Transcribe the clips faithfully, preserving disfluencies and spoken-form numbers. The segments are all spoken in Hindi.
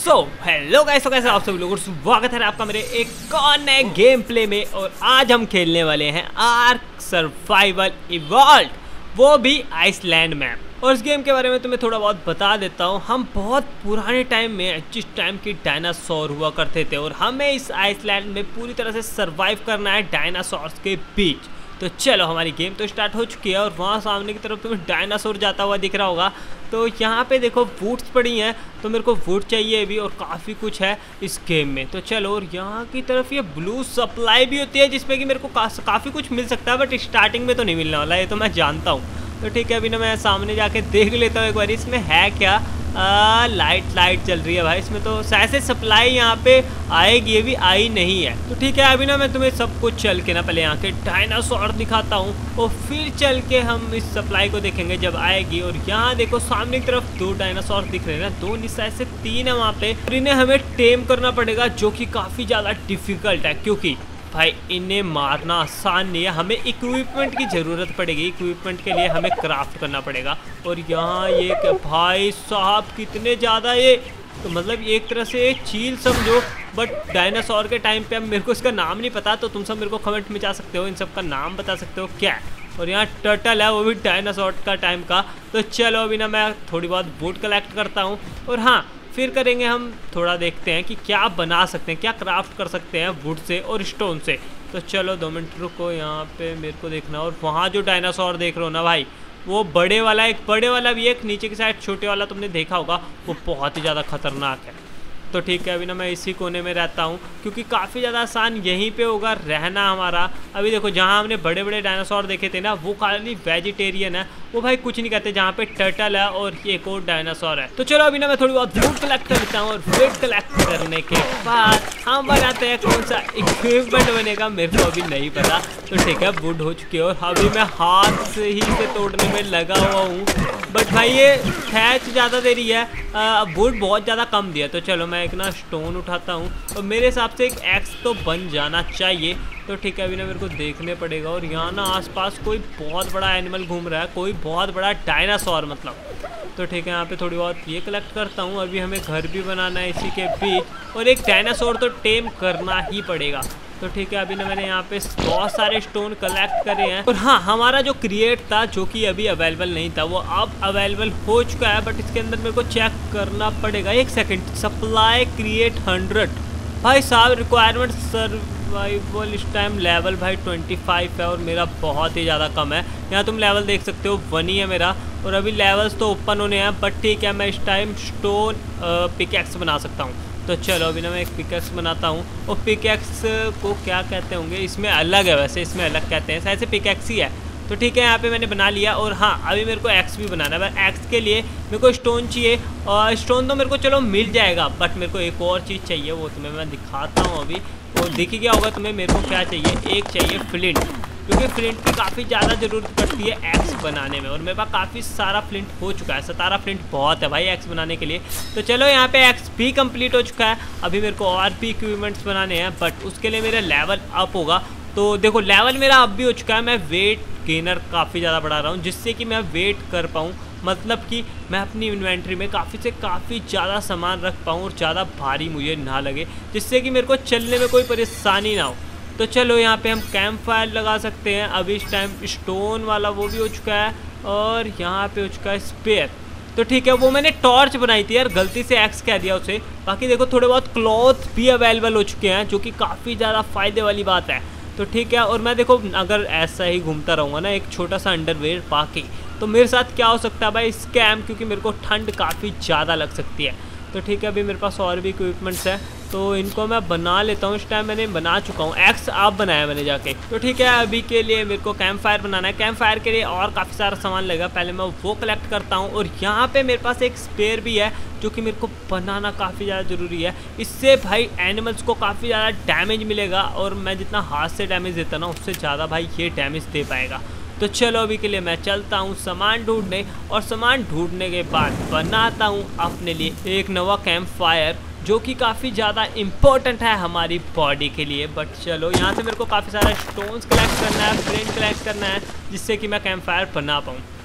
सो हेलो गाइस, तो कैसे आप सभी लोगों, स्वागत है आपका मेरे एक और नए गेम प्ले में। और आज हम खेलने वाले हैं आर्क सर्वाइवल इवॉल्व, वो भी आइसलैंड मैप। और इस गेम के बारे में तुम्हें थोड़ा बहुत बता देता हूँ। हम बहुत पुराने टाइम में, जिस टाइम की डायनासोर हुआ करते थे, और हमें इस आइसलैंड में पूरी तरह से सर्वाइव करना है डायनासोर्स के बीच। तो चलो, हमारी गेम तो स्टार्ट हो चुकी है। और वहाँ सामने की तरफ तुम्हें डायनासोर जाता हुआ दिख रहा होगा। तो यहाँ पे देखो बूट्स पड़ी हैं, तो मेरे को बूट चाहिए भी, और काफ़ी कुछ है इस गेम में। तो चलो, और यहाँ की तरफ ये ब्लू सप्लाई भी होती है, जिसमें कि मेरे को का, काफ़ी कुछ मिल सकता है, बट स्टार्टिंग में तो नहीं मिलने वाला, ये तो मैं जानता हूँ। तो ठीक है, अभी ना मैं सामने जाके देख लेता हूँ एक बार इसमें है क्या। आ, लाइट लाइट चल रही है भाई इसमें, तो शायद से सप्लाई यहाँ पे आएगी, ये भी आई नहीं है। तो ठीक है, अभी ना मैं तुम्हें सब कुछ चल के ना पहले यहाँ के डायनासोर दिखाता हूँ, और फिर चल के हम इस सप्लाई को देखेंगे जब आएगी। और यहाँ देखो सामने की तरफ दो डायनासोर दिख रहे हैं ना, दो नहीं शायद से तीन है वहाँ पे। और इन्हें हमें टेम करना पड़ेगा, जो कि काफ़ी ज़्यादा डिफिकल्ट है, क्योंकि भाई इन्हें मारना आसान नहीं है। हमें इक्विपमेंट की ज़रूरत पड़ेगी, इक्विपमेंट के लिए हमें क्राफ्ट करना पड़ेगा। और यहाँ ये भाई साहब कितने ज़्यादा ये, तो मतलब एक तरह से ये चील समझो, बट डायनासोर के टाइम पे। अब मेरे को इसका नाम नहीं पता, तो तुम सब मेरे को कमेंट में जा सकते हो, इन सब का नाम बता सकते हो क्या है। और यहाँ टर्टल है, वो भी डायनासोर का टाइम का। तो चलो, अभी ना मैं थोड़ी बहुत वुड कलेक्ट करता हूँ, और हाँ फिर करेंगे हम थोड़ा, देखते हैं कि क्या बना सकते हैं, क्या क्राफ्ट कर सकते हैं वुड से और स्टोन से। तो चलो दो मिनट रुको, यहाँ पे मेरे को देखना। और वहाँ जो डायनासोर देख रहे हो ना भाई, वो बड़े वाला, एक बड़े वाला भी, एक नीचे की साइड छोटे वाला तुमने देखा होगा, वो बहुत ही ज़्यादा खतरनाक है। तो ठीक है, अभी ना मैं इसी कोने में रहता हूँ, क्योंकि काफ़ी ज़्यादा आसान यहीं पे होगा रहना हमारा। अभी देखो, जहाँ हमने बड़े बड़े डायनासोर देखे थे ना, वो खाली वेजिटेरियन है, वो भाई कुछ नहीं कहते। जहाँ पे टर्टल है और एक और डायनासोर है। तो चलो, अभी ना मैं थोड़ी बहुत वुड कलेक्ट कर लेता हूँ, और वुड कलेक्ट करने के बाद हम बनाते हैं कौन सा इक्विपमेंट बनेगा, मेरे को अभी नहीं पता। तो ठीक है, वुड हो चुकी है, और अभी मैं हाथ से ही से तोड़ने में लगा हुआ हूँ, बट भाई ये खैच ज़्यादा दे रही है, वुड बहुत ज़्यादा कम दिया। तो चलो, मैं एक ना स्टोन उठाता हूँ, और मेरे हिसाब से एक एक्स तो बन जाना चाहिए। तो ठीक है, अभी ना मेरे को देखने पड़ेगा। और यहाँ ना आसपास कोई बहुत बड़ा एनिमल घूम रहा है, कोई बहुत बड़ा डायनासोर मतलब। तो ठीक है, यहाँ पे थोड़ी बहुत ये कलेक्ट करता हूँ। अभी हमें घर भी बनाना है इसी के बीच, और एक डायनासोर तो टेम करना ही पड़ेगा। तो ठीक है, अभी ना मैंने यहाँ पे बहुत सारे स्टोन कलेक्ट करे हैं। और हाँ, हमारा जो क्रिएट था, जो कि अभी अवेलेबल नहीं था, वो अब अवेलेबल हो चुका है, बट इसके अंदर मेरे को चेक करना पड़ेगा। एक सेकंड, सप्लाई क्रिएट हंड्रेड, भाई साहब रिक्वायरमेंट सर्वाइवल इस टाइम लेवल भाई ट्वेंटी फाइव है, और मेरा बहुत ही ज़्यादा कम है। यहाँ तुम लेवल देख सकते हो, वन ही है मेरा, और अभी लेवल्स तो ओपन होने हैं। बट ठीक है, मैं इस टाइम स्टोन पिकैक्स बना सकता हूँ। तो चलो, अभी ना मैं एक पिकैक्स बनाता हूँ। और पिकैक्स को क्या कहते होंगे, इसमें अलग है, वैसे इसमें अलग कहते हैं, शायद से पिकैक्स ही है। तो ठीक है, यहाँ पे मैंने बना लिया। और हाँ, अभी मेरे को एक्स भी बनाना है। एक्स के लिए मेरे को स्टोन चाहिए, और स्टोन तो मेरे को चलो मिल जाएगा, बट मेरे को एक और चीज़ चाहिए, वो तुम्हें मैं दिखाता हूँ। अभी वो दिख गया होगा तुम्हें। मेरे को क्या चाहिए, एक चाहिए फ्लिंट, क्योंकि फ्लिंट की काफ़ी ज़्यादा ज़रूरत पड़ती है एक्स बनाने में। और मेरे पास काफ़ी सारा फ्लिंट हो चुका है, सतारह फ्लिंट बहुत है भाई एक्स बनाने के लिए। तो चलो, यहाँ पे एक्स भी कंप्लीट हो चुका है। अभी मेरे को और भी इक्विपमेंट्स बनाने हैं, बट उसके लिए मेरा लेवल अप होगा। तो देखो, लेवल मेरा अप भी हो चुका है। मैं वेट गेनर काफ़ी ज़्यादा बढ़ा रहा हूँ, जिससे कि मैं वेट कर पाऊँ, मतलब कि मैं अपनी इन्वेंट्री में काफ़ी से काफ़ी ज़्यादा सामान रख पाऊँ, और ज़्यादा भारी मुझे ना लगे, जिससे कि मेरे को चलने में कोई परेशानी ना हो। तो चलो, यहाँ पे हम कैंप फायर लगा सकते हैं। अभी इस टाइम स्टोन वाला वो भी हो चुका है, और यहाँ पे हो चुका है स्पेयर। तो ठीक है, वो मैंने टॉर्च बनाई थी यार, गलती से एक्स कह दिया उसे। बाकी देखो, थोड़े बहुत क्लॉथ भी अवेलेबल हो चुके हैं, जो कि काफ़ी ज़्यादा फ़ायदे वाली बात है। तो ठीक है, और मैं देखो, अगर ऐसा ही घूमता रहूँगा ना, एक छोटा सा अंडरवेयर पाके, तो मेरे साथ क्या हो सकता है भाई, स्कैम, क्योंकि मेरे को ठंड काफ़ी ज़्यादा लग सकती है। तो ठीक है, अभी मेरे पास और भी इक्विपमेंट्स हैं, तो इनको मैं बना लेता हूँ। इस टाइम मैंने बना चुका हूँ, एक्स आप बनाया मैंने जाके। तो ठीक है, अभी के लिए मेरे को कैंप फायर बनाना है। कैंप फायर के लिए और काफ़ी सारा सामान लगेगा, पहले मैं वो कलेक्ट करता हूँ। और यहाँ पे मेरे पास एक स्पेयर भी है, जो कि मेरे को बनाना काफ़ी ज़्यादा ज़रूरी है। इससे भाई एनिमल्स को काफ़ी ज़्यादा डैमेज मिलेगा, और मैं जितना हाथ से डैमेज देता ना, उससे ज़्यादा भाई ये डैमेज दे पाएगा। तो चलो, अभी के लिए मैं चलता हूँ सामान ढूंढने, और सामान ढूंढने के बाद बनाता हूँ अपने लिए एक नवा कैंप फायर, जो कि काफ़ी ज़्यादा इम्पोर्टेंट है हमारी बॉडी के लिए। बट चलो, यहाँ से मेरे को काफ़ी सारा स्टोन्स कलेक्ट करना है, फ्लिंट कलेक्ट करना है, जिससे कि मैं कैंप फायर बना पाऊँ।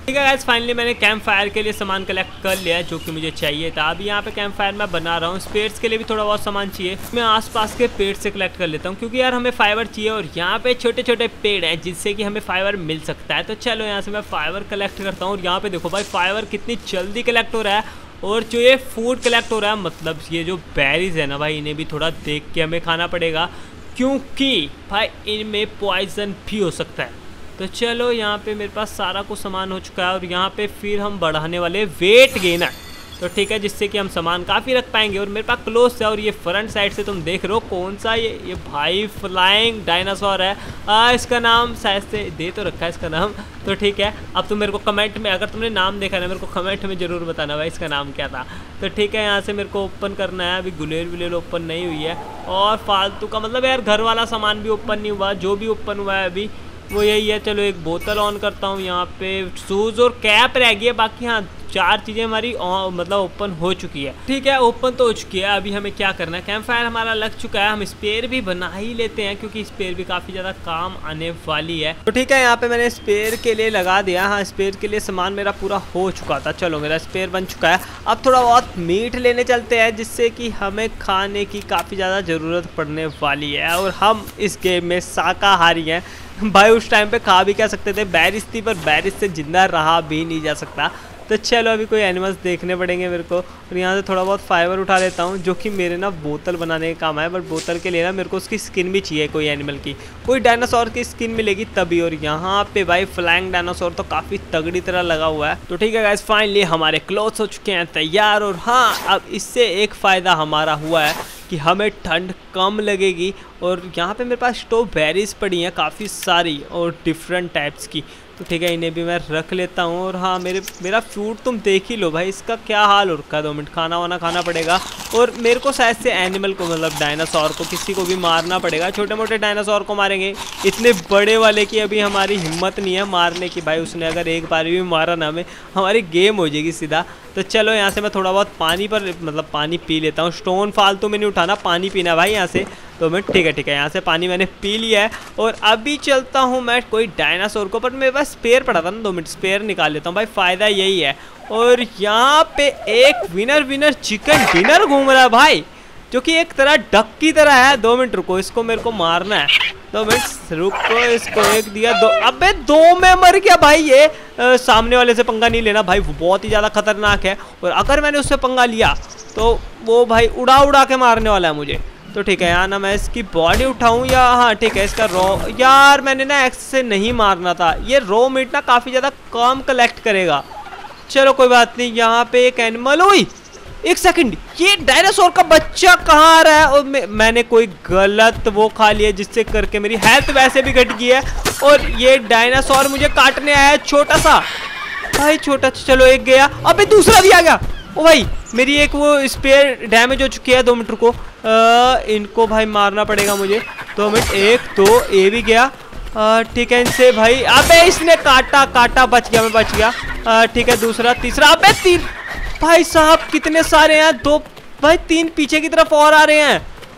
ठीक है गाइस, फाइनली मैंने कैंप फायर के लिए सामान कलेक्ट कर लिया है जो कि मुझे चाहिए था। अभी यहाँ पे कैंप फायर मैं बना रहा हूँ। स्पेयर्स के लिए भी थोड़ा बहुत सामान चाहिए, मैं आसपास के पेड़ से कलेक्ट कर लेता हूँ क्योंकि यार हमें फाइबर चाहिए और यहाँ पे छोटे छोटे पेड़ हैं जिससे कि हमें फाइबर मिल सकता है। तो चलो यहाँ से मैं फाइबर कलेक्ट करता हूँ और यहाँ पे देखो भाई फाइबर कितनी जल्दी कलेक्ट हो रहा है। और जो ये फूड कलेक्ट हो रहा है, मतलब ये जो बेरीज है ना भाई, इन्हें भी थोड़ा देख के हमें खाना पड़ेगा क्योंकि भाई इनमें पॉइजन भी हो सकता है। तो चलो यहाँ पे मेरे पास सारा कुछ सामान हो चुका है और यहाँ पे फिर हम बढ़ाने वाले वेट गेनर। तो ठीक है, जिससे कि हम सामान काफ़ी रख पाएंगे। और मेरे पास क्लोज है और ये फ्रंट साइड से तुम देख रहे हो कौन सा ये ये भाई फ्लाइंग डायनासोर है। आ, इसका नाम शायद से दे तो रखा है इसका नाम। तो ठीक है, अब तुम मेरे को कमेंट में, अगर तुमने नाम देखा ना, मेरे को कमेंट में ज़रूर बताना भाई इसका नाम क्या था। तो ठीक है, यहाँ से मेरे को ओपन करना है। अभी गुलेल वुलेल ओपन नहीं हुई है और फालतू का मतलब यार घर वाला सामान भी ओपन नहीं हुआ। जो भी ओपन हुआ है अभी वो यही है। चलो एक बोतल ऑन करता हूँ। यहाँ पे शूज़ और कैप रह गई है, बाकी हाँ चार चीज़ें हमारी मतलब ओपन हो चुकी है। ठीक है, ओपन तो हो चुकी है। अभी हमें क्या करना है, कैंप फायर हमारा लग चुका है। हम स्पेयर भी बना ही लेते हैं क्योंकि स्पेयर भी काफ़ी ज़्यादा काम आने वाली है। तो ठीक है, यहाँ पे मैंने स्पेयर के लिए लगा दिया। हाँ, स्पेयर के लिए सामान मेरा पूरा हो चुका था। चलो मेरा स्पेयर बन चुका है। अब थोड़ा बहुत मीट लेने चलते हैं जिससे कि हमें खाने की काफ़ी ज़्यादा ज़रूरत पड़ने वाली है। और हम इस गेम में शाकाहारी हैं भाई। उस टाइम पे खा भी क्या सकते थे, बैरिस थी, पर बैरिस से जिंदा रहा भी नहीं जा सकता। तो चलो अभी कोई एनिमल्स देखने पड़ेंगे मेरे को। और यहाँ से थोड़ा बहुत फाइबर उठा लेता हूँ जो कि मेरे ना बोतल बनाने का काम है। बट बोतल के लिए ना मेरे को उसकी स्किन भी चाहिए, कोई एनिमल की, कोई डायनासोर की स्किन मिलेगी तभी। और यहाँ पे भाई फ्लाइंग डायनासोर तो काफ़ी तगड़ी तरह लगा हुआ है। तो ठीक है गाइस, फाइनली हमारे क्लोथ्स हो चुके हैं तैयार। और हाँ, अब इससे एक फ़ायदा हमारा हुआ है कि हमें ठंड कम लगेगी। और यहाँ पे मेरे पास स्ट्रॉबेरीज पड़ी हैं काफ़ी सारी और डिफरेंट टाइप्स की। तो ठीक है, इन्हें भी मैं रख लेता हूँ। और हाँ, मेरे मेरा फ्रूट तुम देख ही लो भाई, इसका क्या हाल हो रखा है। दो मिनट खाना वाना खाना पड़ेगा। और मेरे को शायद से एनिमल को, मतलब डायनासोर को, किसी को भी मारना पड़ेगा। छोटे मोटे डायनासोर को मारेंगे, इतने बड़े वाले की अभी हमारी हिम्मत नहीं है मारने की भाई। उसने अगर एक बार भी मारा ना हमें, हमारी गेम हो जाएगी सीधा। तो चलो यहाँ से मैं थोड़ा बहुत पानी पर मतलब पानी पी लेता हूँ। स्टोन फालतू में नहीं उठाना, पानी पीना भाई यहाँ से। तो मैं ठीक है ठीक है यहाँ से पानी मैंने पी लिया है। और अभी चलता हूँ मैं कोई डायनासोर को, पर मेरे पास स्पेयर पड़ा था ना, दो मिनट स्पेयर निकाल लेता हूँ भाई, फ़ायदा यही है। और यहाँ पे एक विनर विनर चिकन डिनर घूम रहा है भाई, जो कि एक तरह डक की तरह है। दो मिनट रुको, इसको मेरे को मारना है। दो मिनट रुको, इसको एक दिया, दो, अबे दो में मर गया भाई। ये आ, सामने वाले से पंगा नहीं लेना भाई, वो बहुत ही ज़्यादा खतरनाक है। और अगर मैंने उससे पंगा लिया तो वो भाई उड़ा उड़ा के मारने वाला है मुझे। तो ठीक है, यहाँ ना मैं इसकी बॉडी उठाऊं या, हाँ ठीक है, इसका रॉ, यार मैंने ना एक्स से नहीं मारना था। ये रॉ मीट ना काफ़ी ज़्यादा कम कलेक्ट करेगा। चलो कोई बात नहीं। यहाँ पे एक एनिमल, ओए एक सेकंड, ये डायनासोर का बच्चा कहाँ आ रहा है। और मैं, मैंने कोई गलत वो खा लिया जिससे करके मेरी हेल्थ वैसे भी घट गई है। और ये डायनासोर मुझे काटने आया है, छोटा सा भाई, छोटा। चलो एक गया, अबे दूसरा भी आ गया। ओ भाई, मेरी एक वो स्पेयर डैमेज हो चुकी है। दो मिनट रुको, आ, इनको भाई मारना पड़ेगा मुझे। दो मिनट, एक दो, ये भी गया। ठीक है, इनसे भाई, अबे इसने काटा काटा, बच गया मैं, बच गया। ठीक है, दूसरा, तीसरा, अबे तीन, भाई साहब कितने सारे हैं। दो भाई, तीन पीछे की तरफ और आ रहे हैं।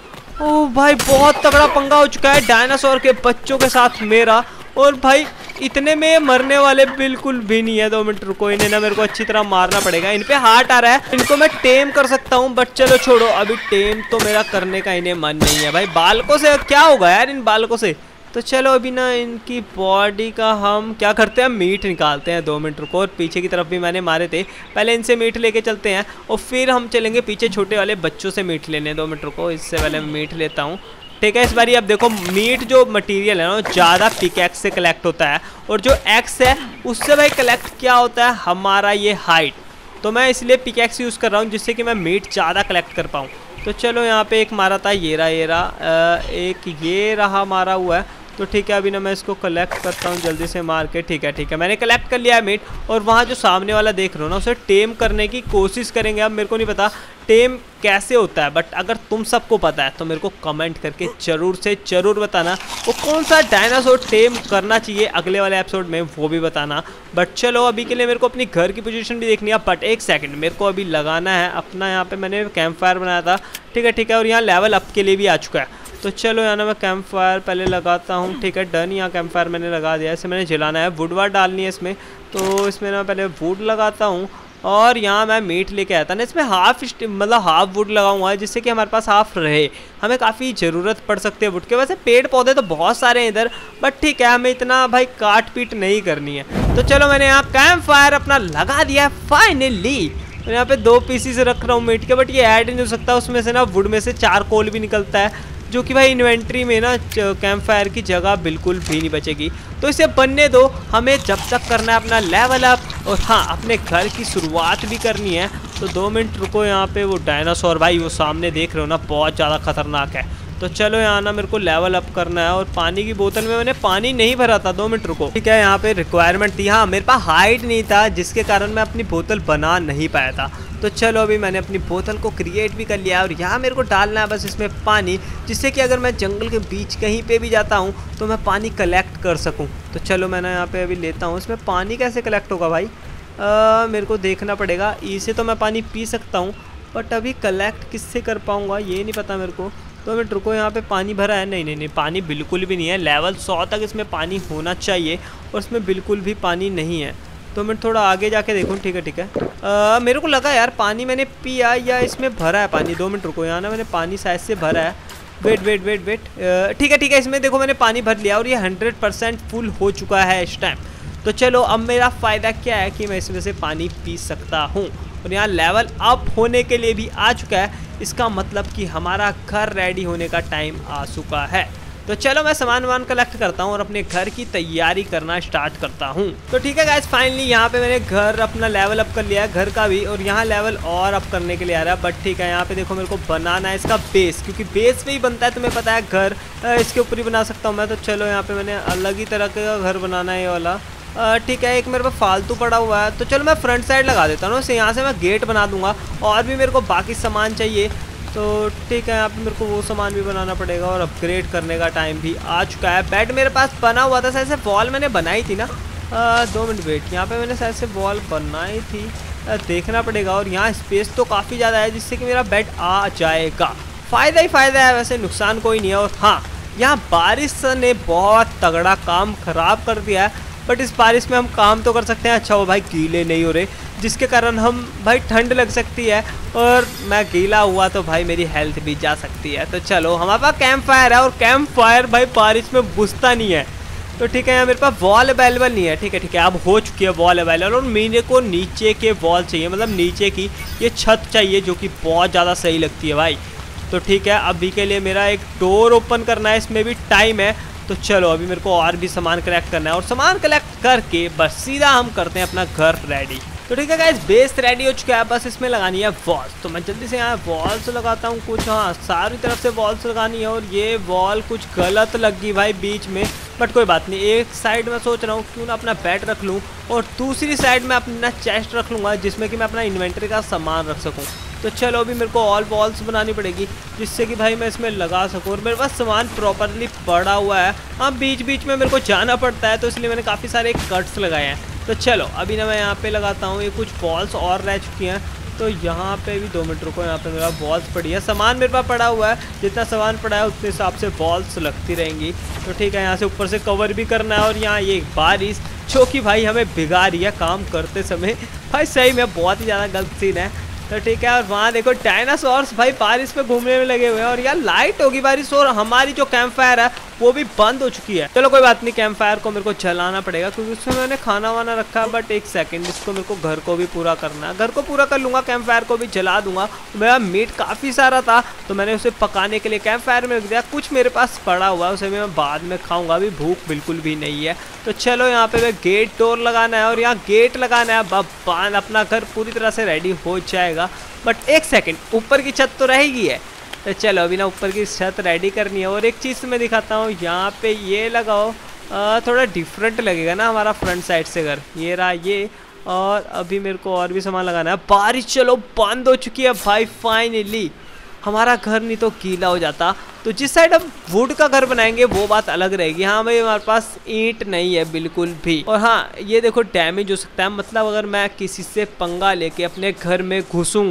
ओह भाई, बहुत तगड़ा पंगा हो चुका है डायनासोर के बच्चों के साथ मेरा। और भाई इतने में मरने वाले बिल्कुल भी नहीं है। दो मिनट रुको, इन्हें ना मेरे को अच्छी तरह मारना पड़ेगा। इन पे हार्ट आ रहा है, इनको मैं टेम कर सकता हूँ, बट चलो छोड़ो, अभी टेम तो मेरा करने का इन्हें मन नहीं है भाई। बालकों से क्या होगा यार, इन बालकों से। तो चलो अभी ना इनकी बॉडी का हम क्या करते हैं, मीट निकालते हैं। दो मिनट रुको, और पीछे की तरफ भी मैंने मारे थे, पहले इनसे मीट लेके चलते हैं और फिर हम चलेंगे पीछे छोटे वाले बच्चों से मीट लेने। दो मिनट रुको, इससे पहले मैं मीट लेता हूँ। ठीक है, इस बारी अब देखो, मीट जो मटेरियल है ना ज़्यादा पिकैक्स से कलेक्ट होता है, और जो एक्स है उससे भाई कलेक्ट क्या होता है, हमारा ये हाइट। तो मैं इसलिए पिकैक्स यूज़ कर रहा हूँ जिससे कि मैं मीट ज़्यादा कलेक्ट कर पाऊँ। तो चलो यहाँ पे एक मारा था, ये रहा ये रहा, एक ये रहा मारा हुआ है। तो ठीक है, अभी ना मैं इसको कलेक्ट करता हूँ जल्दी से मार के। ठीक है ठीक है, मैंने कलेक्ट कर लिया है मीट। और वहाँ जो सामने वाला देख रहे हो ना, उसे टेम करने की कोशिश करेंगे। अब मेरे को नहीं पता टेम कैसे होता है, बट अगर तुम सबको पता है तो मेरे को कमेंट करके ज़रूर से ज़रूर बताना वो कौन सा डायनासोर टेम करना चाहिए अगले वाले एपिसोड में, वो भी बताना। बट चलो अभी के लिए मेरे को अपनी घर की पोजीशन भी देखनी है। बट एक सेकंड, मेरे को अभी लगाना है अपना, यहाँ पे मैंने कैंप फायर बनाया था। ठीक है ठीक है, और यहाँ लेवल अप के लिए भी आ चुका है। तो चलो यहाँ ना मैं कैंप फायर पहले लगाता हूँ। ठीक है डन, यहाँ कैंप फायर मैंने लगा दिया। इसे मैंने जलाना है, वुड वार डालनी है इसमें, तो इसमें ना पहले वुड लगाता हूँ और यहाँ मैं मीट लेके आया था ना, इसमें हाफ मतलब हाफ वुड लगाऊंगा जिससे कि हमारे पास हाफ रहे। हमें काफ़ी ज़रूरत पड़ सकती है वुड के। वैसे पेड़ पौधे तो बहुत सारे हैं इधर, बट ठीक है हमें इतना भाई काट पीट नहीं करनी है। तो चलो मैंने यहाँ कैंप फायर अपना लगा दिया फाइनली। और यहाँ पे दो पीसीस रख रहा हूँ मीट के, बट ये ऐड नहीं हो सकता, उसमें से ना वुड में से चारकोल भी निकलता है, जो कि भाई इन्वेंट्री में ना कैंप फायर की जगह बिल्कुल भी नहीं बचेगी। तो इसे बनने दो, हमें जब तक करना है अपना लेवल अप और हाँ अपने घर की शुरुआत भी करनी है। तो दो मिनट रुको, यहाँ पे वो डायनासोर भाई वो सामने देख रहे हो ना, बहुत ज़्यादा खतरनाक है। तो चलो यहाँ ना मेरे को लेवल अप करना है और पानी की बोतल में मैंने पानी नहीं भरा था, दो मिनट रुको। ठीक है यहाँ पे रिक्वायरमेंट थी, हाँ मेरे पास हाइट नहीं था जिसके कारण मैं अपनी बोतल बना नहीं पाया था। तो चलो अभी मैंने अपनी बोतल को क्रिएट भी कर लिया और यहाँ मेरे को डालना है बस इसमें पानी, जिससे कि अगर मैं जंगल के बीच कहीं पे भी जाता हूँ तो मैं पानी कलेक्ट कर सकूँ। तो चलो मैंने यहाँ पे अभी लेता हूँ। इसमें पानी कैसे कलेक्ट होगा भाई, आ, मेरे को देखना पड़ेगा। इसे तो मैं पानी पी सकता हूँ, बट अभी कलेक्ट किससे कर पाऊँगा ये नहीं पता मेरे को। तो मैं रुको, यहाँ पे पानी भरा है? नहीं नहीं नहीं पानी बिल्कुल भी नहीं है। लेवल सौ तक इसमें पानी होना चाहिए और इसमें बिल्कुल भी पानी नहीं है। तो मैं थोड़ा आगे जाके देखूँ। ठीक है ठीक है, आ, मेरे को लगा यार पानी मैंने पिया या इसमें भरा है पानी। दो मिनट रुको, यहाँ ना मैंने पानी शायद से भरा है। वेट वेट वेट वेट ठीक है ठीक है, इसमें देखो मैंने पानी भर लिया और ये हंड्रेड परसेंट फुल हो चुका है इस टाइम। तो चलो अब मेरा फ़ायदा क्या है कि मैं इसमें से पानी पी सकता हूँ और यहाँ लेवल अप होने के लिए भी आ चुका है। इसका मतलब कि हमारा घर रेडी होने का टाइम आ चुका है। तो चलो मैं सामान वामान कलेक्ट करता हूँ और अपने घर की तैयारी करना स्टार्ट करता हूँ। तो ठीक है गाइस, फाइनली यहाँ पे मैंने घर अपना लेवल अप कर लिया है, घर का भी, और यहाँ लेवल और अप करने के लिए आ रहा है। बट ठीक है यहाँ पे देखो मेरे को बनाना है इसका बेस, क्योंकि बेस पे ही बनता है, तुम्हें पता है घर इसके ऊपर ही बना सकता हूँ मैं। तो चलो यहाँ पे मैंने अलग ही तरह का घर बनाना है ये वाला। ठीक है, एक मेरे पास फालतू पड़ा हुआ है, तो चलो मैं फ्रंट साइड लगा देता हूँ। यहाँ से मैं गेट बना दूंगा और भी मेरे को बाकी सामान चाहिए। तो ठीक है, यहाँ पे मेरे को वो सामान भी बनाना पड़ेगा और अपग्रेड करने का टाइम भी आ चुका है। बेड मेरे पास बना हुआ था, शायद से वॉल मैंने बनाई थी ना। आ, दो मिनट वेट, यहाँ पे मैंने शायद से वॉल बनाई थी, आ, देखना पड़ेगा। और यहाँ स्पेस तो काफ़ी ज़्यादा है जिससे कि मेरा बेड आ जाएगा। फ़ायदा ही फ़ायदा है, वैसे नुकसान कोई नहीं है। और हाँ, यहाँ बारिश ने बहुत तगड़ा काम ख़राब कर दिया है, बट इस बारिश में हम काम तो कर सकते हैं। अच्छा वो भाई गीले नहीं हो रहे, जिसके कारण हम भाई ठंड लग सकती है और मैं गीला हुआ तो भाई मेरी हेल्थ भी जा सकती है। तो चलो हमारे पास कैंप फायर है और कैंप फायर भाई बारिश में बुझता नहीं है। तो ठीक है, यहाँ मेरे पास वॉल अवेलेबल नहीं है। ठीक है ठीक है, अब हो चुकी है वॉल अवेलेबल। और मेरे को नीचे के वॉल चाहिए, मतलब नीचे की ये छत चाहिए, जो कि बहुत ज़्यादा सही लगती है भाई। तो ठीक है, अभी के लिए मेरा एक डोर ओपन करना है, इसमें भी टाइम है। तो चलो अभी मेरे को और भी सामान कलेक्ट करना है और सामान कलेक्ट करके बस सीधा हम करते हैं अपना घर रेडी। तो ठीक है गाइस, बेस रेडी हो चुका है, बस इसमें लगानी है वॉल्स। तो मैं जल्दी से यहाँ वॉल्स लगाता हूँ कुछ, हाँ सारी तरफ से वॉल्स लगानी है। और ये वॉल कुछ गलत लग गई भाई बीच में, बट कोई बात नहीं। एक साइड में सोच रहा हूँ क्यों ना अपना बेड रख लूँ और दूसरी साइड में अपना चेस्ट रख लूँगा, जिसमें कि मैं अपना इन्वेंटरी का सामान रख सकूँ। तो चलो अभी मेरे को ऑल वॉल्स बनानी पड़ेगी, जिससे कि भाई मैं इसमें लगा सकूँ। और मेरे पास सामान प्रॉपरली पड़ा हुआ है, हाँ बीच बीच में मेरे को जाना पड़ता है, तो इसलिए मैंने काफ़ी सारे कट्स लगाए हैं। तो चलो अभी ना मैं यहाँ पे लगाता हूँ। ये कुछ वॉल्स और रह चुकी हैं, तो यहाँ पे भी दो मिनट रुको। यहाँ पे मेरा वॉल्स पड़ी है, सामान मेरे पास पड़ा हुआ है, जितना सामान पड़ा है उतने हिसाब से वॉल्स लगती रहेंगी। तो ठीक है, यहाँ से ऊपर से कवर भी करना है। और यहाँ ये बारिश जो कि भाई हमें भिगा रही है काम करते समय, भाई सही में बहुत ही ज़्यादा गलत सीन है। तो ठीक है, और वहाँ देखो डायनासोर्स भाई बारिश में घूमने में लगे हुए हैं। और यार लाइट होगी बारिश और हमारी जो कैंप फायर है वो भी बंद हो चुकी है। चलो कोई बात नहीं, कैंप फायर को मेरे को जलाना पड़ेगा, क्योंकि उसमें मैंने खाना वाना रखा है। बट एक सेकंड, इसको मेरे को घर को भी पूरा करना है, घर को पूरा कर लूँगा, कैंप फायर को भी जला दूंगा। मेरा मीट काफ़ी सारा था, तो मैंने उसे पकाने के लिए कैंप फायर में रख दिया। कुछ मेरे पास पड़ा हुआ है, उसे मैं बाद में खाऊंगा, अभी भूख बिल्कुल भी नहीं है। तो चलो यहाँ पे गेट डोर लगाना है और यहाँ गेट लगाना है, बान अपना घर पूरी तरह से रेडी हो जाएगा। बट एक सेकंड, ऊपर की छत तो रहेगी है। तो चलो अभी ना ऊपर की छत रेडी करनी है। और एक चीज़ मैं दिखाता हूँ, यहाँ पे ये लगाओ, आ, थोड़ा डिफरेंट लगेगा ना हमारा फ्रंट साइड से घर। ये रहा ये। और अभी मेरे को और भी सामान लगाना है। बारिश चलो बंद हो चुकी है भाई फाइनली। हमारा घर नहीं तो गीला हो जाता। तो जिस साइड हम वुड का घर बनाएंगे वो बात अलग रहेगी। हाँ भाई हमारे पास ईंट नहीं है बिल्कुल भी। और हाँ ये देखो डैमेज हो सकता है, मतलब अगर मैं किसी से पंगा लेके अपने घर में घुसूंगा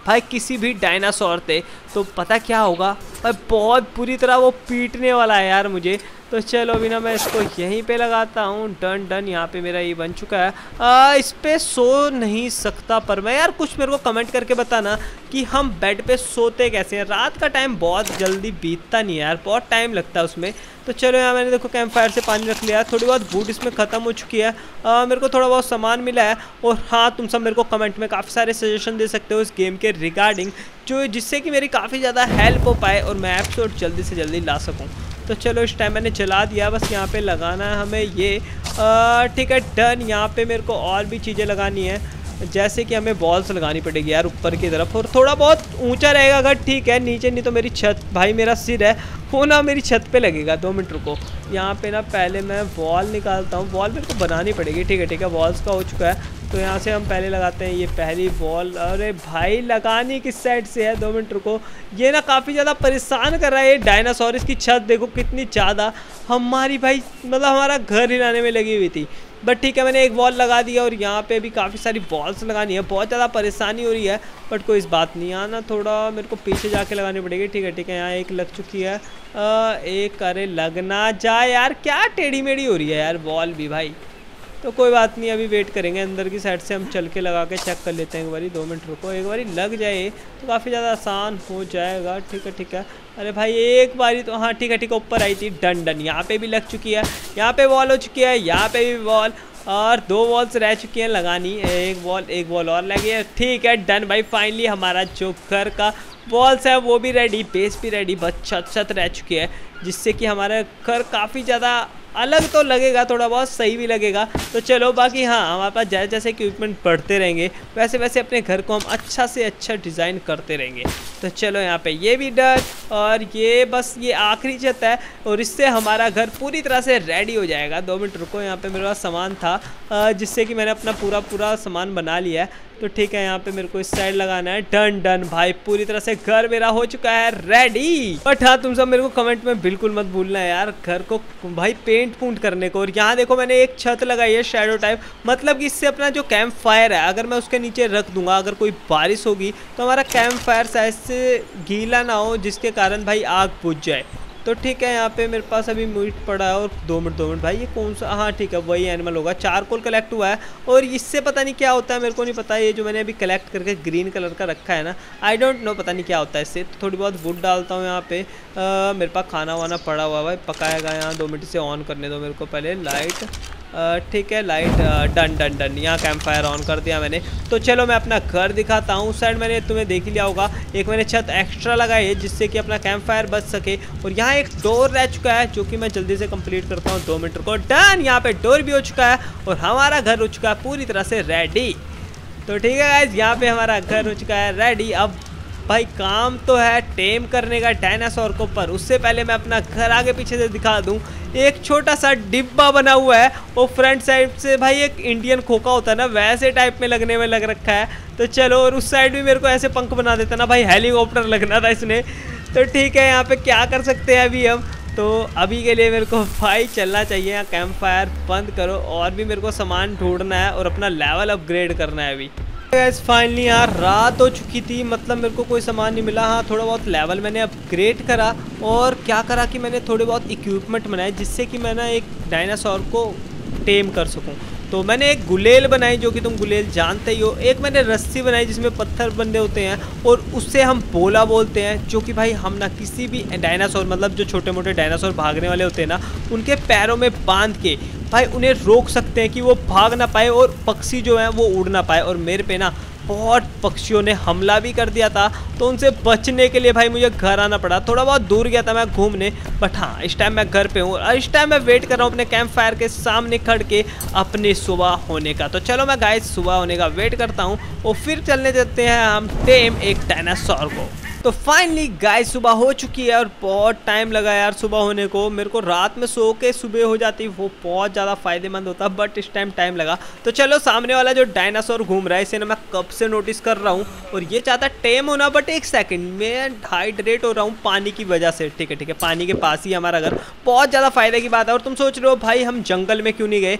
भाई किसी भी डायनासोर थे तो पता क्या होगा भाई, बहुत बुरी तरह वो पीटने वाला है यार मुझे। तो चलो अभी ना मैं इसको यहीं पे लगाता हूँ। डन डन, यहाँ पे मेरा ये बन चुका है। आ, इस पे सो नहीं सकता पर मैं, यार कुछ मेरे को कमेंट करके बताना कि हम बेड पे सोते कैसे हैं। रात का टाइम बहुत जल्दी बीतता नहीं है यार, बहुत टाइम लगता है उसमें। तो चलो यहाँ मैंने देखो कैंप फायर से पानी रख लिया है, थोड़ी बहुत वुड इसमें ख़त्म हो चुकी है। आ, मेरे को थोड़ा बहुत सामान मिला है। और हाँ, तुम सब मेरे को कमेंट में काफ़ी सारे सजेशन दे सकते हो इस गेम के रिगार्डिंग, जो जिससे कि मेरी काफ़ी ज़्यादा हेल्प हो पाए और मैं एपिसोड जल्दी से जल्दी ला सकूँ। तो चलो इस टाइम मैंने जला दिया, बस यहाँ पे लगाना है हमें ये। ठीक है डन। यहाँ पे मेरे को और भी चीज़ें लगानी है, जैसे कि हमें बॉल्स लगानी पड़ेगी यार ऊपर की तरफ, और थोड़ा बहुत ऊंचा रहेगा अगर ठीक है, नीचे नहीं तो मेरी छत, भाई मेरा सिर है वो ना मेरी छत पे लगेगा। दो मिनट रुको, यहाँ पे ना पहले मैं वॉल निकालता हूँ। वॉल मेरे को बनानी पड़ेगी। ठीक है ठीक है, वॉल्स का हो चुका है। तो यहाँ से हम पहले लगाते हैं ये पहली वॉल। अरे भाई लगानी किस साइड से है, दो मिनट रुको। ये ना काफ़ी ज़्यादा परेशान कर रहा है ये डायनासोर। इसकी छत देखो कितनी ज़्यादा हमारी भाई, मतलब हमारा घर हिलाने में लगी हुई थी। बट ठीक है, मैंने एक वॉल लगा दिया और यहाँ पे भी काफ़ी सारी वॉल्स लगानी है। बहुत ज़्यादा परेशानी हो रही है बट कोई इस बात नहीं। यहाँ ना थोड़ा मेरे को पीछे जाके लगानी पड़ेगी। ठीक है ठीक है, यहाँ एक लग चुकी है। आ, एक अरे लगना जाए यार, क्या टेढ़ी मेढ़ी हो रही है यार वॉल भी भाई। तो कोई बात नहीं, अभी वेट करेंगे। अंदर की साइड से हम चल के लगा के चेक कर लेते हैं एक बारी। दो मिनट रुको, एक बारी लग जाए तो काफ़ी ज़्यादा आसान हो जाएगा। ठीक है ठीक है, अरे भाई एक बारी तो, हाँ ठीक है ठीक है, ऊपर आई थी। डन डन, यहाँ पे भी लग चुकी है। यहाँ पे वॉल हो चुकी है, यहाँ पे भी वॉल, और दो वॉल्स रह चुकी हैं लगानी। एक वॉल एक वॉल और लगी है। ठीक है डन भाई, फाइनली हमारा जो घर का वॉल्स है वो भी रेडी, बेस भी रेडी, बस छत छत रह चुकी है, जिससे कि हमारा घर काफ़ी ज़्यादा अलग तो लगेगा, थोड़ा बहुत सही भी लगेगा। तो चलो बाकी हाँ, हमारे पास जैसे जैसे इक्विपमेंट बढ़ते रहेंगे वैसे वैसे अपने घर को हम अच्छा से अच्छा डिज़ाइन करते रहेंगे। तो चलो यहाँ पे ये भी डन, और ये बस ये आखिरी छत है और इससे हमारा घर पूरी तरह से रेडी हो जाएगा। दो मिनट रुको, यहाँ पे मेरे पास सामान था जिससे कि मैंने अपना पूरा पूरा सामान बना लिया है। तो ठीक है, यहाँ पे मेरे को इस साइड लगाना है। डन डन भाई, पूरी तरह से घर मेरा हो चुका है रेडी। बट हाँ, तुम सब मेरे को कमेंट में बिल्कुल मत भूलना है यार घर को भाई पेंट पूंट करने को। और यहाँ देखो मैंने एक छत लगाई है शैडो टाइप, मतलब कि इससे अपना जो कैंप फायर है अगर मैं उसके नीचे रख दूंगा, अगर कोई बारिश होगी तो हमारा कैंप फायर शायद से गीला ना हो, जिसके कारण भाई आग बुझ जाए। तो ठीक है, यहाँ पे मेरे पास अभी मीट पड़ा है। और दो मिनट दो मिनट भाई, ये कौन सा, हाँ ठीक है वही एनिमल होगा। चारकोल कलेक्ट हुआ है और इससे पता नहीं क्या होता है, मेरे को नहीं पता। ये जो मैंने अभी कलेक्ट करके ग्रीन कलर का रखा है ना, आई डोंट नो, पता नहीं क्या होता है इससे। तो थोड़ी बहुत वुड डालता हूँ यहाँ पे। आ, मेरे पास खाना वाना पड़ा हुआ भाई, पकाएगा यहाँ। दो मिनट से ऑन करने दो मेरे को पहले लाइट। ठीक है लाइट, डन डन डन, यहाँ कैंप फायर ऑन कर दिया मैंने। तो चलो मैं अपना घर दिखाता हूँ। उस साइड मैंने तुम्हें देख लिया होगा, एक मैंने छत एक्स्ट्रा लगाई है जिससे कि अपना कैंप फायर बच सके। और यहाँ एक डोर रह चुका है जो कि मैं जल्दी से कंप्लीट करता हूँ। दो मीटर को डन, यहाँ पे डोर भी हो चुका है और हमारा घर हो चुका है पूरी तरह से रेडी। तो ठीक है गाइस, यहाँ पे हमारा घर हो चुका है रेडी। अब भाई काम तो है टेम करने का डायनासोर को, पर उससे पहले मैं अपना घर आगे पीछे से दिखा दूं। एक छोटा सा डिब्बा बना हुआ है, वो फ्रंट साइड से भाई एक इंडियन खोखा होता है ना, वैसे टाइप में लगने में लग रखा है। तो चलो, और उस साइड भी मेरे को ऐसे पंख बना देता ना भाई, हेलीकॉप्टर लगना था इसने। तो ठीक है, यहाँ पे क्या कर सकते हैं अभी हम, तो अभी के लिए मेरे को भाई चलना चाहिए। यहाँ कैंप फायर बंद करो, और भी मेरे को सामान ढूंढना है और अपना लेवल अपग्रेड करना है अभी। फाइनली यार रात हो चुकी थी, मतलब मेरे को कोई सामान नहीं मिला। हाँ, थोड़ा बहुत लेवल मैंने अपग्रेड करा, और क्या करा कि मैंने थोड़े बहुत इक्विपमेंट बनाए जिससे कि मैं ना एक डायनासोर को टेम कर सकूं। तो मैंने एक गुलेल बनाई, जो कि तुम गुलेल जानते ही हो। एक मैंने रस्सी बनाई जिसमें पत्थर बंधे होते हैं, और उससे हम बोला बोलते हैं, जो कि भाई हम ना किसी भी डायनासोर, मतलब जो छोटे मोटे डायनासोर भागने वाले होते हैं ना, उनके पैरों में बांध के भाई उन्हें रोक सकते हैं कि वो भाग ना पाए और पक्षी जो है वो उड़ ना पाए। और मेरे पे ना बहुत पक्षियों ने हमला भी कर दिया था, तो उनसे बचने के लिए भाई मुझे घर आना पड़ा। थोड़ा बहुत दूर गया था मैं घूमने, बट हाँ इस टाइम मैं घर पे हूँ और इस टाइम मैं वेट कर रहा हूँ अपने कैंप फायर के सामने खड़ के अपने सुबह होने का। तो चलो मैं गाइस सुबह होने का वेट करता हूँ और फिर चलने देते हैं हम टेम एक डायनासोर को। तो फाइनली गाइस सुबह हो चुकी है और बहुत टाइम लगा यार सुबह होने को। मेरे को रात में सो के सुबह हो जाती, वो बहुत ज़्यादा फायदेमंद होता, बट इस टाइम टाइम लगा। तो चलो, सामने वाला जो डायनासोर घूम रहा है इसे ना मैं कब से नोटिस कर रहा हूँ, और ये चाहता टेम होना, बट एक सेकंड में हाइड्रेट हो रहा हूँ पानी की वजह से। ठीक है ठीक है, पानी के पास ही हमारा घर, बहुत ज़्यादा फायदे की बात है। और तुम सोच रहे हो भाई हम जंगल में क्यों नहीं गए,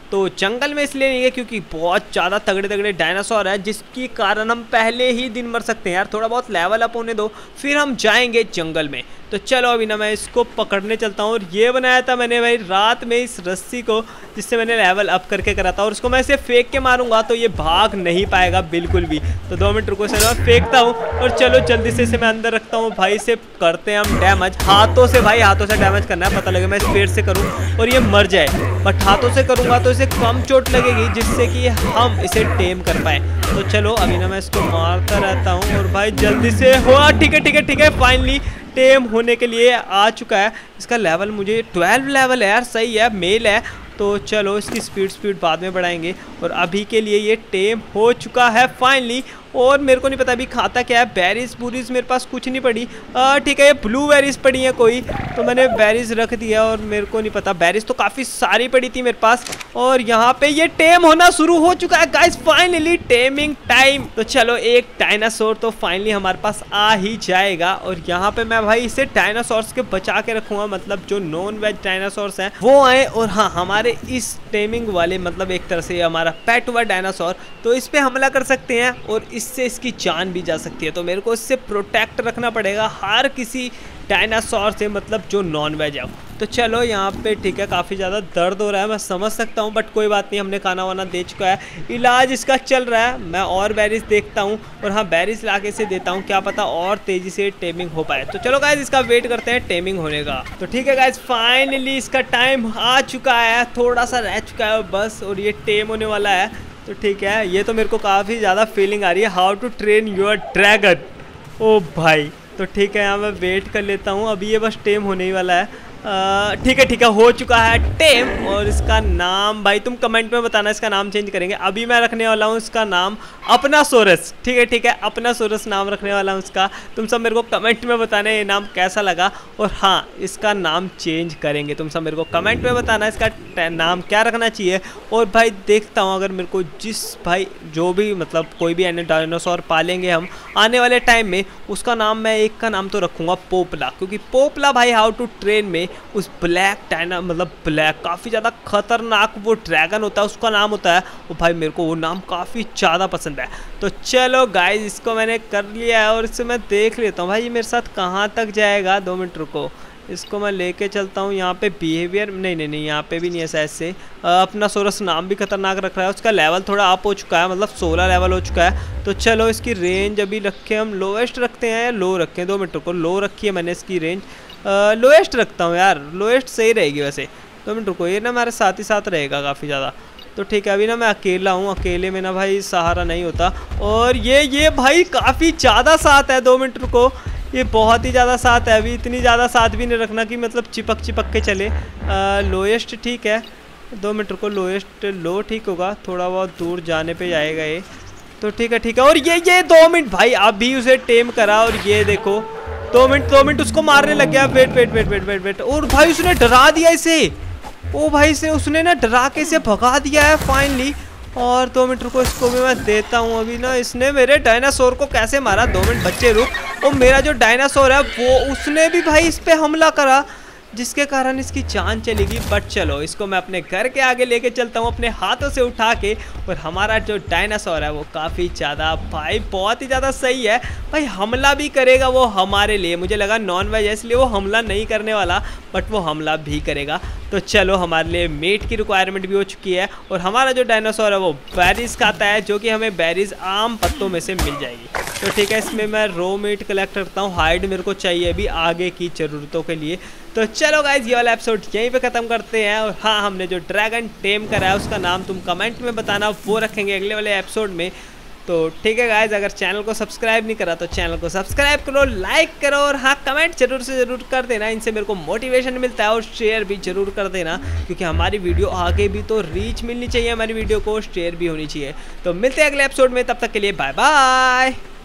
तो जंगल में इसलिए नहीं है क्योंकि बहुत ज़्यादा तगड़े तगड़े डायनासोर है, जिसके कारण हम पहले ही दिन मर सकते हैं यार। थोड़ा बहुत लेवल अप होने दो, फिर हम जाएंगे जंगल में। तो चलो अभी ना मैं इसको पकड़ने चलता हूँ। और ये बनाया था मैंने भाई रात में इस रस्सी को, जिससे मैंने लेवल अप करके करा था। और उसको मैं इसे फेंक के मारूंगा तो ये भाग नहीं पाएगा बिल्कुल भी। तो दो मिनट रुको, से मैं फेंकता हूँ और चलो जल्दी से इसे मैं अंदर रखता हूँ। भाई से करते हैं हम डैमेज हाथों से, भाई हाथों से डैमेज करना है। पता लगे मैं स्पीड से करूँ और ये मर जाए, बट हाथों से करूँगा तो इसे कम चोट लगेगी, जिससे कि हम इसे टेम कर पाए। तो चलो अभी ना मैं इसको मारता रहता हूँ। और भाई जल्दी से हुआ, ठीक है ठीक है ठीक है, फाइनली टेम होने के लिए आ चुका है। इसका लेवल मुझे ट्वेल्व लेवल है यार, सही है, मेल है। तो चलो इसकी स्पीड स्पीड बाद में बढ़ाएंगे। और अभी के लिए ये टेम हो चुका है फाइनली। और मेरे को नहीं पता अभी खाता क्या है। बेरीज पूरीज मेरे पास कुछ नहीं पड़ी, ठीक है। ये ब्लू बेरीज पड़ी है कोई, तो मैंने बेरीज रख दिया। और मेरे को नहीं पता, बेरीज तो काफ़ी सारी पड़ी थी मेरे पास। और यहाँ पे ये टेम होना शुरू हो चुका है गाइस, फाइनली टेमिंग टाइम। तो चलो एक डायनासोर तो फाइनली हमारे पास आ ही जाएगा। और यहाँ पे मैं भाई इसे डायनासोर्स के बचा के रखूँगा, मतलब जो नॉन वेज डायनासोर्स हैं वो आए। और हाँ, हमारे इस टेमिंग वाले मतलब एक तरह से हमारा पेट हुआ डायनासोर, तो इस पर हमला कर सकते हैं और इससे इसकी जान भी जा सकती है। तो मेरे को इससे प्रोटेक्ट रखना पड़ेगा हर किसी डायनासोर से, मतलब जो नॉन वेज है। तो चलो यहाँ पे ठीक है, काफ़ी ज़्यादा दर्द हो रहा है मैं समझ सकता हूँ, बट कोई बात नहीं, हमने खाना वाना दे चुका है, इलाज इसका चल रहा है। मैं और बेरीज देखता हूँ और हाँ बेरीज ला के इसे देता हूँ, क्या पता और तेज़ी से टेमिंग हो पाए। तो चलो गाइज इसका वेट करते हैं टेमिंग होने का। तो ठीक है गाइज, फाइनली इसका टाइम आ चुका है, थोड़ा सा रह चुका है बस और ये टेम होने वाला है। तो ठीक है, ये तो मेरे को काफ़ी ज़्यादा फीलिंग आ रही है, how to train your dragon. ओ भाई, तो ठीक है यहाँ मैं वेट कर लेता हूँ, अभी ये बस टेम होने ही वाला है। ठीक है ठीक है, हो चुका है टेम। और इसका नाम भाई तुम कमेंट में बताना, इसका नाम चेंज करेंगे। अभी मैं रखने वाला हूँ इसका नाम अपना सोरस, ठीक है ठीक है, अपना सोरस नाम रखने वाला हूँ इसका। तुम सब मेरे को कमेंट में बताना ये नाम कैसा लगा। और हाँ, इसका नाम चेंज करेंगे, तुम सब मेरे को कमेंट में बताना इसका नाम क्या रखना चाहिए। और भाई देखता हूँ अगर मेरे को जिस भाई जो भी मतलब कोई भी एनी डायनासोर पालेंगे हम आने वाले टाइम में, उसका नाम मैं एक का नाम तो रखूँगा पोपला, क्योंकि पोपला भाई हाउ टू ट्रेन में उस ब्लैक डायना मतलब ब्लैक काफ़ी ज़्यादा खतरनाक वो ड्रैगन होता है, उसका नाम होता है। और भाई मेरे को वो नाम काफ़ी ज़्यादा पसंद है। तो चलो गाइज इसको मैंने कर लिया है और इससे मैं देख लेता हूँ भाई ये मेरे साथ कहाँ तक जाएगा। दो मिनट रुको, इसको मैं लेके चलता हूँ। यहाँ पे बिहेवियर नहीं नहीं नहीं यहाँ पे भी नहीं है शायद से। अपना सोरस नाम भी खतरनाक रख रहा है, उसका लेवल थोड़ा अप हो चुका है, मतलब सोलह लेवल हो चुका है। तो चलो इसकी रेंज अभी रखे हम लोएस्ट रखते हैं या लो रखें, दो मिनट रुको, लो रखी है मैंने इसकी रेंज, लोएस्ट रखता हूँ यार, लोएस्ट सही रहेगी वैसे। दो मिनट रुको, ये ना हमारे साथ ही साथ रहेगा काफ़ी ज़्यादा। तो ठीक है, अभी ना मैं अकेला हूँ, अकेले में ना भाई सहारा नहीं होता। और ये ये भाई काफ़ी ज़्यादा साथ है, दो मिनट रुको, ये बहुत ही ज़्यादा साथ है। अभी इतनी ज़्यादा साथ भी नहीं रखना कि मतलब चिपक चिपक के चले। लोएस्ट ठीक है, दो मिनट रुको, लोएस्ट लो ठीक होगा, थोड़ा बहुत दूर जाने पे जाएगा ये। तो ठीक है ठीक है, और ये ये दो मिनट भाई अभी उसे टेम करा। और ये देखो दो मिनट दो मिनट उसको मारने लग गया। Wait wait wait wait wait wait और भाई उसने डरा दिया इसे। ओ भाई से उसने ना डरा के इसे भगा दिया है फाइनली। और दो मिनट रुको, इसको भी मैं देता हूँ। अभी ना इसने मेरे डायनासोर को कैसे मारा, दो मिनट बच्चे रुक। और मेरा जो डायनासोर है वो उसने भी भाई इस पे हमला करा, जिसके कारण इसकी जान चलेगी। बट चलो इसको मैं अपने घर के आगे लेके चलता हूँ अपने हाथों से उठा के। और हमारा जो डायनासोर है वो काफ़ी ज़्यादा भाई बहुत ही ज़्यादा सही है भाई, हमला भी करेगा वो हमारे लिए। मुझे लगा नॉन वेज है इसलिए वो हमला नहीं करने वाला, बट वो हमला भी करेगा। तो चलो हमारे लिए मीट की रिक्वायरमेंट भी हो चुकी है। और हमारा जो डायनासोर है वो बेरीज खाता है, जो कि हमें बेरीज आम पत्तों में से मिल जाएगी। तो ठीक है, इसमें मैं रो मीट कलेक्ट करता हूँ, हाइड मेरे को चाहिए अभी आगे की ज़रूरतों के लिए। तो चलो गाइज ये वाला एपिसोड यहीं पे ख़त्म करते हैं। और हाँ, हमने जो ड्रैगन टेम करा है उसका नाम तुम कमेंट में बताना, वो रखेंगे अगले वाले एपिसोड में। तो ठीक है गाइज, अगर चैनल को सब्सक्राइब नहीं करा तो चैनल को सब्सक्राइब करो, लाइक करो और हाँ कमेंट जरूर से ज़रूर कर देना, इनसे मेरे को मोटिवेशन मिलता है। और शेयर भी जरूर कर देना, क्योंकि हमारी वीडियो आगे भी तो रीच मिलनी चाहिए, हमारी वीडियो को शेयर भी होनी चाहिए। तो मिलते हैं अगले एपिसोड में, तब तक के लिए बाय बाय।